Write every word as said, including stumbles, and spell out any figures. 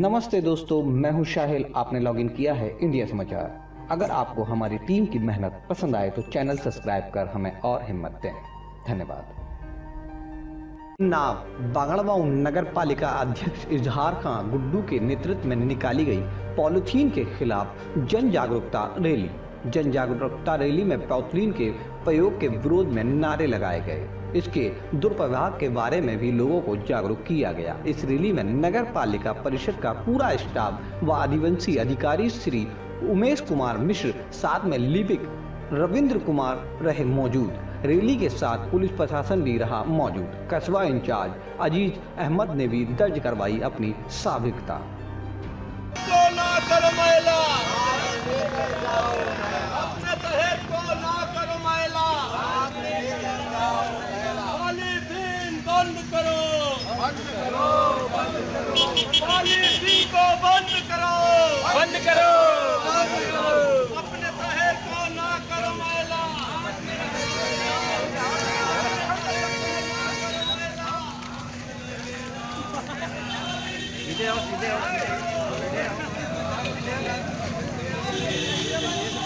नमस्ते दोस्तों, मैं हूं शाहिल। आपने लॉगिन किया है इंडिया समाचार। अगर आपको हमारी टीम की मेहनत पसंद आए तो चैनल सब्सक्राइब कर हमें और हिम्मत दें। धन्यवाद। नाव बागड़बाऊ नगर पालिका अध्यक्ष इजहार खान गुड्डू के नेतृत्व में निकाली गई पॉलीथीन के खिलाफ जन जागरूकता रैली। जन जागरूकता रैली में पॉलीथीन के प्रयोग के विरोध में नारे लगाए गए। इसके दुष्प्रभाव के बारे में भी लोगों को जागरूक किया गया। इस रैली में नगर पालिका परिषद का पूरा स्टाफ व आदिवासी अधिकारी श्री उमेश कुमार मिश्र, साथ में लिपिक रविंद्र कुमार रहे मौजूद। रैली के साथ पुलिस प्रशासन भी रहा मौजूद। कस्बा इंचार्ज अजीज अहमद ने भी दर्ज करवाई अपनी साबिकता। बंद करो, बंद करो, बंद करो, पॉलीथीन को बंद करो, बंद करो, बंद करो, अपने शहर को ना करो मैला। सीधे आओ, सीधे आओ, सीधे आओ।